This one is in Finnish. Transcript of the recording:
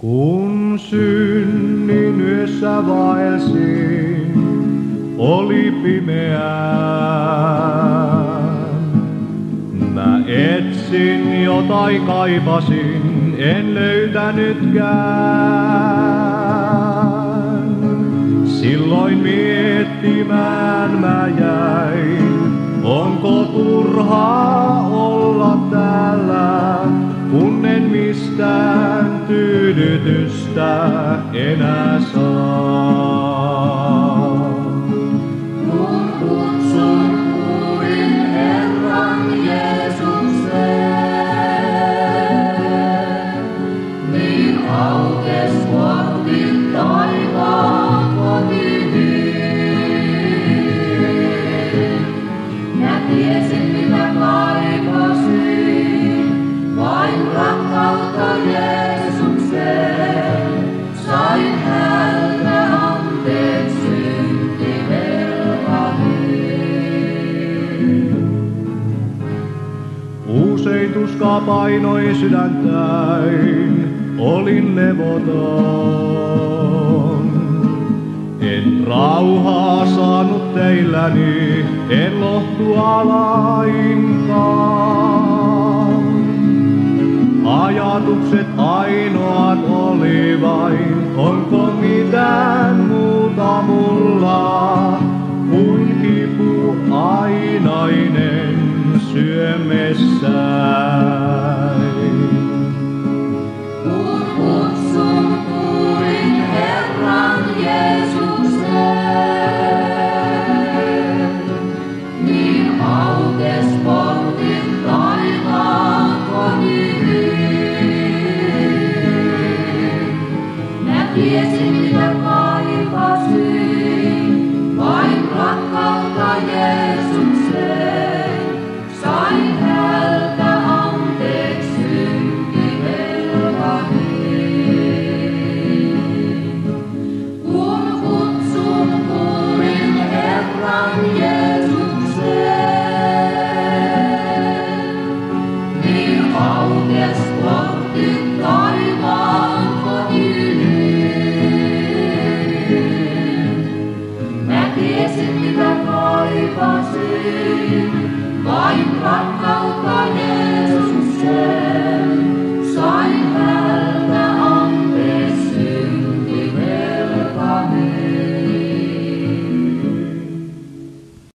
Kun synnin yössä vaelsin, oli pimeää. Mä etsin jotain kaipasin, en löytänytkään. Silloin miettimään mä jäin, onko turhaa olla täällä, kun en mistään tyydytystä enää saa. Kun kutsun kuulin Herran Jeesukseen, niin aukes portti taivaan kotiin. Mä tiesin mitä kaipasin, vain rakkautta Jeesukseen. Sain häneltä anteeksi syntivelkani. Usein tuskaa painoi sydäntäin, olin levoton. En rauhaa saanut teilläni, en lohtua lainkaan. Ajatukset ainoat oli vain, onko mitään muuta mulla, kuin kipu ainainen syömessään.